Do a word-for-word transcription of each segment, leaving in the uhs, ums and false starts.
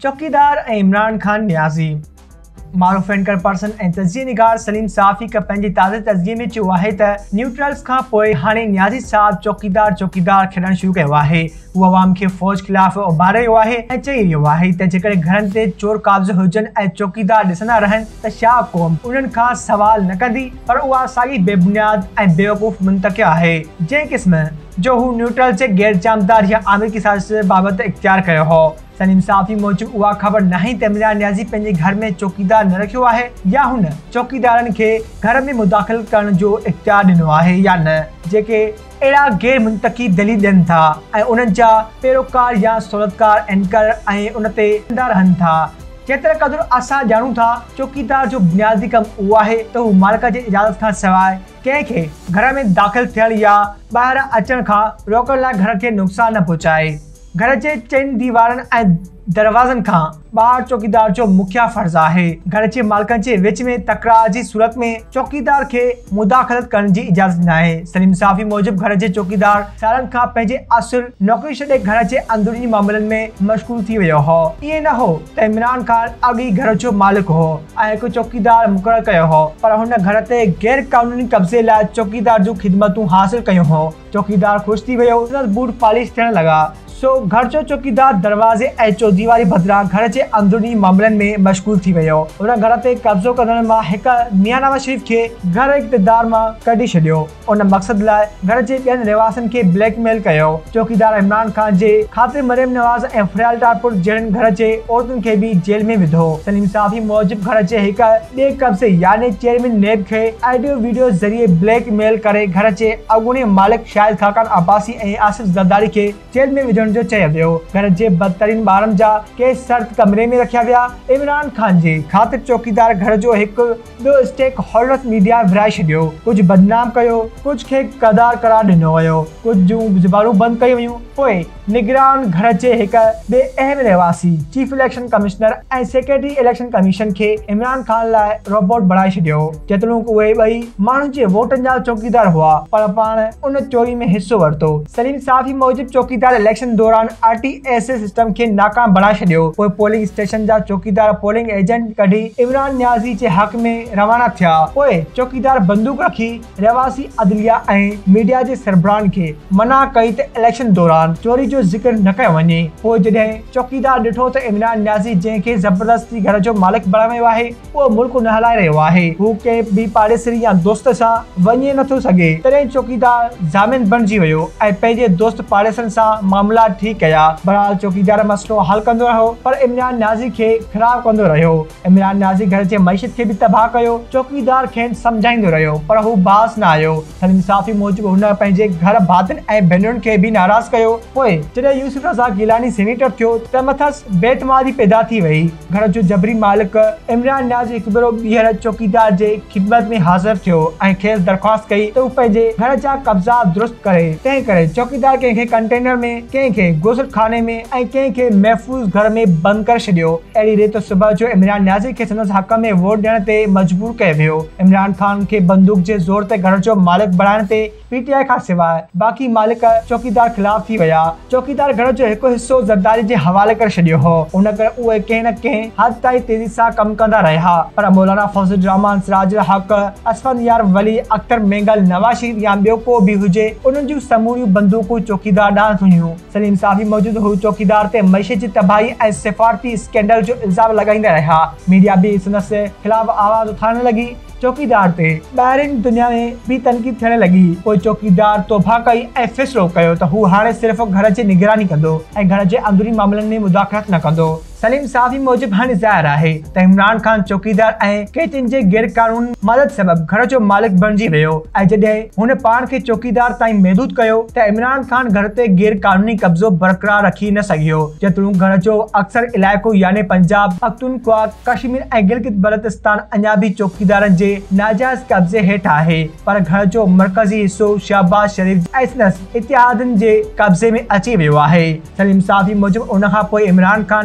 चौकीदार ऐं इमरान खान न्याज़ी। मारूफ एंकर पर्सन ऐं तज़िये निगार सलीम साफ़ी का पंहिंजे ताज़े तज़िये में चयो आहे त न्यूट्रल्स खां पोइ हाणे न्याज़ी साहब चौकीदार चौकीदार खेॾणु शुरू कयो आहे। उहो अवाम खे फ़ौज ख़िलाफ़ उभारे रहियो आहे ऐं चई रहियो आहे त जेकॾहिं घरनि ते चोर काब्ज़ हुजनि ऐं चौकीदार ॾिसंदा रहनि त छा क़ौम उन्हनि खां सवाल न कंदी, पर उहा साॻी बेबुनियाद ऐं बेवकूफ़ मुंतक़िया आहे जंहिं क़िस्म जो हू न्यूट्रल जे गैर जानबदार या आमिर साज़िश बाबति इख्तियार कयो हो। सलीम साफ़ी मूजिब उहा ख़बर नाहे त इमरान न्याज़ी पंहिंजे घर में चौकीदार न रखियो आहे या हुन चौकीदारनि खे घर में मुदाख़िल करण जो इख्तियार ॾिनो आहे या न, जेके अहिड़ा गैर मुंतक़ी दलील ॾियनि था ऐं उन्हनि जा पैरोकार या सहूलियतकार एंकर ऐं उन ते कंदा रहनि था। जेतिरे क़दुरु असां ॼाणूं था चौकीदार जो बुनियादी कमु उहो आहे त हू मालिक जे इजाज़त खां सवाइ कंहिंखे घर में दाख़िल थियण या ॿाहिरां अचण खां रोकण लाइ घर खे नुक़सान न पहुचाए। घर जे चइनि दीवारनि ऐं दरवाज़नि खां ॿाहिरि चौकीदार जो मुखिया फ़र्ज़ आहे। घर जे मालिकनि जे विच में तकरार जी सूरत में चौकीदार खे मुदाख़लत करण जी इजाज़त न आहे। सलीम साफ़ी मूजिब घर जे चौकीदार सालनि खां पंहिंजे असुल नौकरी छॾे घर जे अंदरूनी मामलनि में मशगूल थी वियो हो। ईअं न हो त इमरान खान अॻी घर जो मालिक हो ऐं हिकु चौकीदार मुक़ररु कयो हो, पर हुन घर ते गैर क़ानूनी कब्ज़े लाइ चौकीदार जूं ख़िदमतूं हासिल कयूं हो। चौकीदार ख़ुशि थी वियो, संदसि बूट पॉलिश थियण लॻा। सो घर जो चौकीदार दरवाज़े ऐं चौदीवारी बदिरां घर जे अंदरूनी मामलनि में मशगूल थी वियो। हुन घर ते कब्ज़ो करण मां हिकु मियां नवाज़ शरीफ़ खे घर इक़्तिदार मां कढी छॾियो। उन मक़सद लाइ घर जे ॿियनि रहवासियुनि खे ब्लैकमेल कयो। चौकीदार इमरान खान जे ख़ातिर मरियम नवाज़ ऐं फरियाल टारपुर जहिड़नि घर जे औरतुनि खे बि जेल में विधो। सलीम साफ़ी मूजिब घर जे हिकु ॿिए कब्ज़े यानी चेयरमैन नेब खे ऑडियो वीडियो ज़रिए ब्लैकमेल करे घर जे अॻूणे मालिक शाहिद खाकान अब्बासी ऐं आसिफ ज़रदारी खे जेल में विझण जो चयो वियो। घर जे बदतरीन ॿारनि जा केस सर्द कमरे में रखिया विया। इमरान खान जे ख़ातिर चौकीदार घर जो हिकु ॿियो स्टेक होल्डर मीडिया विराए छॾियो। कुझु बदनाम कयो, कुझु खे कदार करार ॾिनो वियो, कुझु जूं ज़बानूं बंदि कयूं वियूं। पोइ निगरान घर जे हिकु ॿिए अहम रहवासी चीफ इलेक्शन कमिश्नर ऐं सेक्रेटरी इलेक्शन कमीशन खे इमरान खान लाइ रोबोट बणाए छॾियो। जेतोणीकि उहे ॿई माण्हुनि जे वोटनि जा चौकीदार हुआ, पर पाण उन चोरी में हिसो वरितो। सलीम साफ़ी मूजिब चौकीदार इलेक्शन दौरान आर टी एस सिस्टम खे नाकाम बणाए छॾियो। पोइ पोलिंग स्टेशन जा चौकीदार पोलिंग एजेंट कढी इमरान न्याज़ी जे हक़ में रवाना थिया। पोइ चौकीदार बंदूक रखी रहवासी अदलिया ऐं मीडिया जे सरबराहनि खे मना कई त इलेक्शन दौरान चोरी जो ज़िक्र न कयो वञे। पोइ जॾहिं चौकीदार ॾिठो त इमरान न्याज़ी जंहिंखे ज़बरदस्ती घर जो मालिक बणायो वियो आहे उहो मुल्क न हलाए रहियो आहे, हू कंहिं बि पाड़ेसरी या दोस्त सां वञे नथो सघे, तॾहिं चौकीदार ज़ामिन बणिजी वियो ऐं पंहिंजे दोस्त पाड़ेसरनि सां मामला ठीकु कया। बहरहाल चौकीदार मसइलो हल कंदो रहियो, पर इमरान न्याज़ी खे ख़राब कंदो रहियो। इमरान न्याज़ी घर जे मईशत खे बि तबाह कयो। चौकीदार खेनि सम्झाईंदो रहियो, पर हू बाज़ न आयो। सलीम साफ़ी मूजिब हुन पंहिंजे घर भातियुनि ऐं भेनरुनि खे बि नाराज़ कयो। पोइ जॾहिं यूसुफ रज़ा गिलानी सीनेटर थियो त मथसि बेतमादी पैदा थी वई। घर जो जबरी मालिक इमरान न्याज़ी हिकु भेरो ॿीहर चौकीदार जे ख़िदमत में हाज़िर थियो ऐं खेसि दरख़्वास्त कई त हू पंहिंजे घर जा कब्ज़ा दुरुस्त करे। तंहिं करे चौकीदार कंहिंखे कंटेनर में, कंहिंखे गुसल खाने में ऐं कंहिंखे महफ़ूज़ घर में बंदि करे छॾियो। अहिड़ी रीति सुबुह जो इमरान न्याज़ी खे संदसि हक़ में वोट ॾियण ते मजबूर कयो वियो। इमरान खान खे बंदूक जे ज़ोर ते घर जो मालिक बणाइण ते पीटीआई खां सवाइ बाक़ी मालिक चौकीदार ख़िलाफ़ थी विया। चौकीदार घर जो हिकु हिसो ज़रदारी जे हवाले करे छॾियो हो। उन करे उहे कंहिं न कंहिं हद ताईं तेज़ी सां कमु कंदा रहिया, पर मौलाना फौज़ुर रहमान, सिराजुल हक़, असफंद यार वली, अख्तर मेंगल, नवाज़ शरीफ़ या ॿियो को बि हुजे, उन्हनि जूं समूरियूं बंदूकूं चौकीदार ॾांहुं हुयूं। सलीम साफ़ी मौजूद हू चौकीदार ते मईशत जी तबाही ऐं सिफारती स्कैंडल जो इल्ज़ाम लॻाईंदा रहिया। मीडिया बि संदसि ख़िलाफ़ आवाज़ उथारण लॻी। चौकीदार ते ॿाहिरिन दुनिया में भी तनक़ीद थियण लॻी। पोइ चौकीदार तौबा कई ऐं फ़ैसिलो कयो त हू हाणे सिर्फ़ घर जी निगरानी कंदो ऐं घर जे अंदरूनी मामलनि में मुदाख़लत न कंदो। सलीम साफ़ी मूजिब हाणे ज़ाहिर आहे त इमरान खान चौकीदार ऐं केतिरनि जे गैर क़ानूनी मदद सबबि घर जो मालिक बणिजी वियो ऐं जॾहिं हुन पाण खे चौकीदार ताईं महदूद कयो त इमरान खान घर ते गैर क़ानूनी कब्ज़ो बरक़रार रखी न सघियो। जेतोणीकि घर जो अक्सर इलाइक़ो यानी पंजाब, पख्तूनख्वा, कश्मीर ऐं गिलगित बल्तिस्तान अञा बि चौकीदारनि जे नाजायज़ कब्ज़े हेठि आहे, पर घर जो मरकज़ी हिस्सो शहबाज शरीफ़ ऐं संदसि इतिहादनि जे कब्ज़े में अची वियो आहे। सलीम साफ़ी मूजिब उन खां पोइ इमरान खान कॾहिं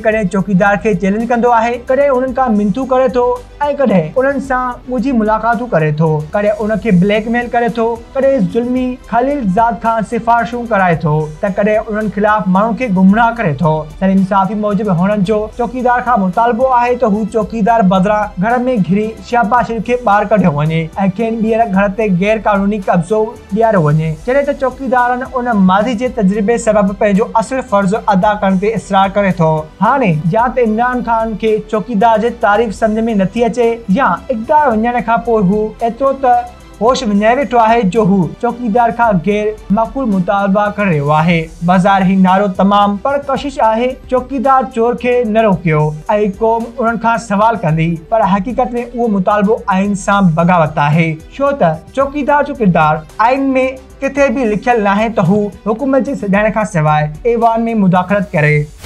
कॾहिं चौकीदार खे चैलेंज कंदो आहे, कॾहिं उन्हनि खां मिनतू करे थो ऐं कॾहिं उन्हनि सां मुंहिंजी मुलाक़ातूं करे थो, कॾहिं उनखे ब्लैकमेल करे थो, कॾहिं ज़ुल्मी ख़लील ज़ात खां सिफ़ारिशूं कराए थो त कॾहिं उन्हनि ख़िलाफ़ माण्हुनि खे गुमराह करे थो। सलीम साफ़ी मूजिबि हुननि जो चौकीदार खां मुतालबो आहे त हू चौकीदार बदिरां घर में घिरी शहबाज शरीफ़ खे ॿाहिरि कढियो वञे ऐं खेनि ॿीहर घर ते गैर क़ानूनी कब्ज़ो ॾियारियो वञे, जॾहिं त चौकीदारनि उन माज़ी जे तजुर्बे सबबि पंहिंजो असुल फ़र्ज़ अदा करण ते इसरार करे थो। हाणे या त इमरान ख़ान खे चौकीदार जी तारीफ़ सम्झ में नथी अचे या इक़्तिदार वञण खां पोइ हू एतिरो त होश विञाए वेठो आहे जो हू चौकीदार खां गैर माक़ूल मुतालबा करे रहियो आहे। बाज़ार ही नारो तमाम पर कोशिश आहे चौकीदार चोर खे न रोकियो ऐं क़ौम उन्हनि खां सवाल कंदी, पर हक़ीक़त में उहो मुतालबो आइन सां बग़ावत आहे, छो त चौकीदार जो किरदार आइन में किथे बि लिखियल नाहे त हू हुकूमत जे सॾाइण खां सवाइ ऐवान में मुदाख़लत करे।